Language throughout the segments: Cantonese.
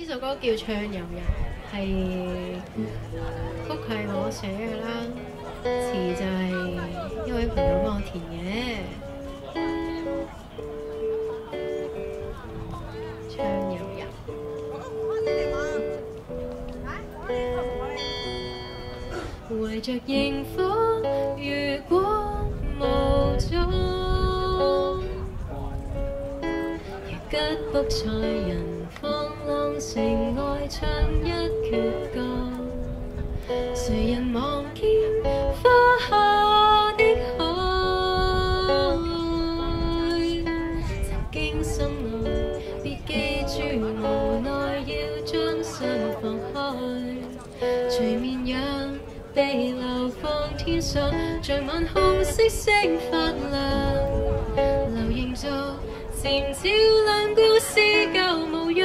呢首歌叫《唱遊人》，係曲係我寫嘅啦，詞就係一位朋友幫我填嘅。唱遊人，圍着螢火，如果無蹤，如吉卜賽人。放浪城外唱一闕歌，誰人望見花下的海？曾經心內別記住，無奈要將心放開。隨綿羊被流放天上，在晚空星星發亮，留影作漸照亮故事舊模樣。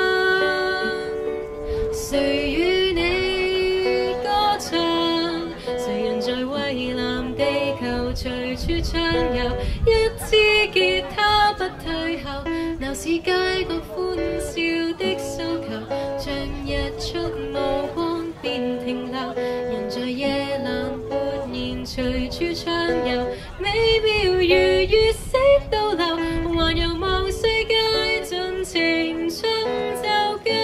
誰與你歌唱？誰人在蔚藍地球隨處暢遊？一支吉他不退後，鬧市街角歡笑的訴求，像日出無光便停留。人在夜闌勃然隨處暢遊，美妙如月色倒流，環遊望世界盡情唱就夠。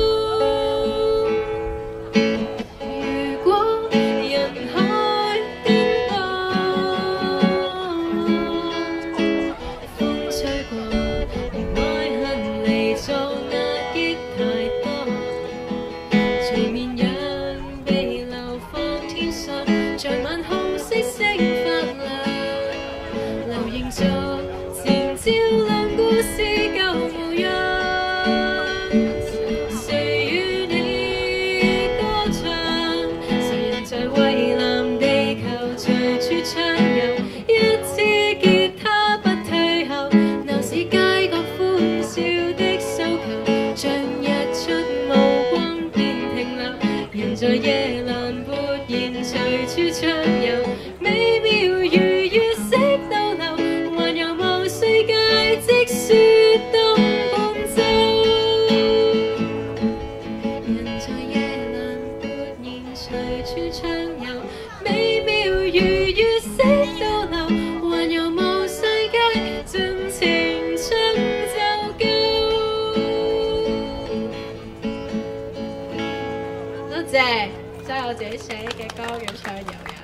如果人海顛簸，風吹過，連愛恨離座壓抑太多，隨綿羊被流放天上，在晚空星星發亮，留影作漸照亮故事舊模樣。誰與你歌唱？誰人在蔚藍地球隨處暢遊？一支吉他不退後，鬧市街角歡笑的訴求，像日出無光便停留。人在夜闌勃然隨處暢遊，美妙如月色倒流，環遊望世界，即說東半洲。人在夜闌勃然隨處暢遊，美妙如月色倒流，環遊望世界，盡情唱就夠。多謝，真係我自己寫嘅歌叫《唱遊人》。